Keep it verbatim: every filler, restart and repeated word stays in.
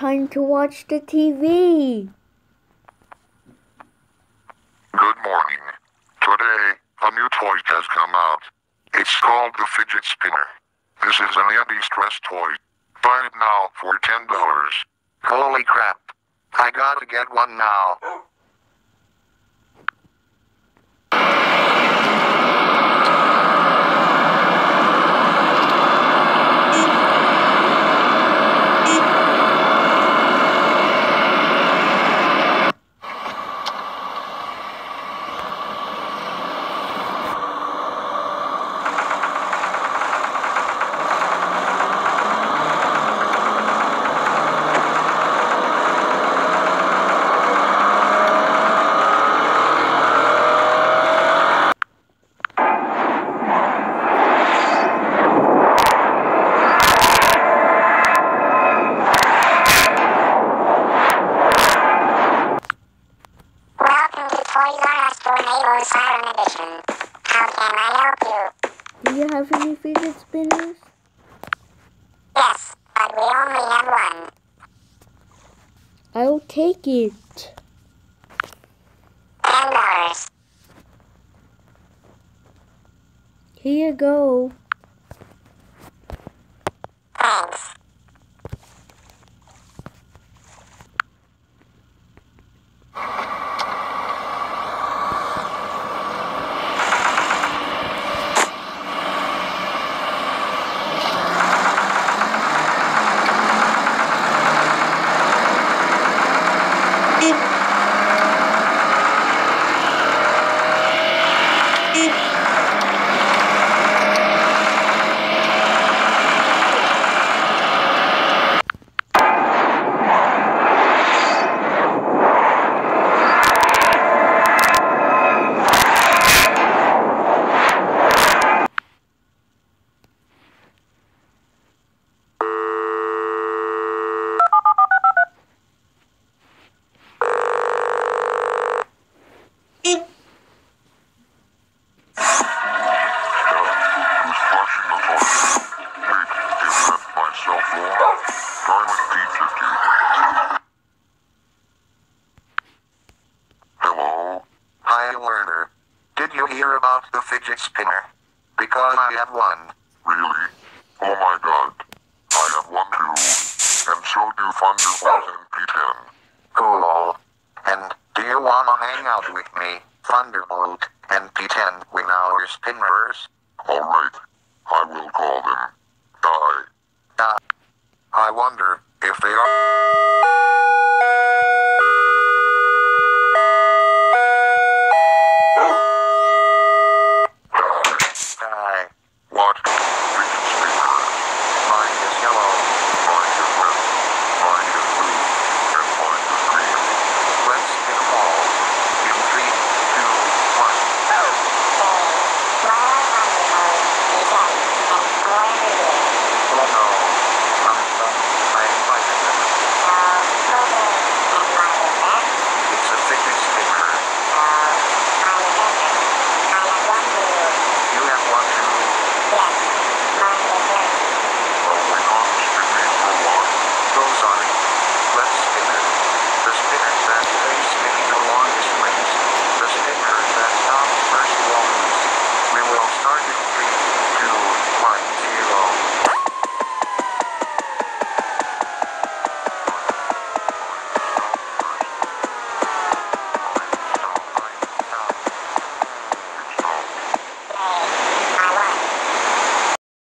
time to watch the T V. Good morning. Today, a new toy has come out. It's called the Fidget Spinner. This is an anti-stress toy. Buy it now for ten dollars. Holy crap. I gotta get one now. Siren Edition. How can I help you? Do you have any fidget spinners? Yes, but we only have one. I'll take it. Ten dollars. Here you go. Thanks. Hello? Hi, learner. Did you hear about the fidget spinner? Because I have one. Really? Oh my god. I have one too. And so do Thunderbolt and P ten. Cool. And do you wanna hang out with me, Thunderbolt and P ten, with our spinners? Alright. I will call them. Bye. Uh, I wonder if they are...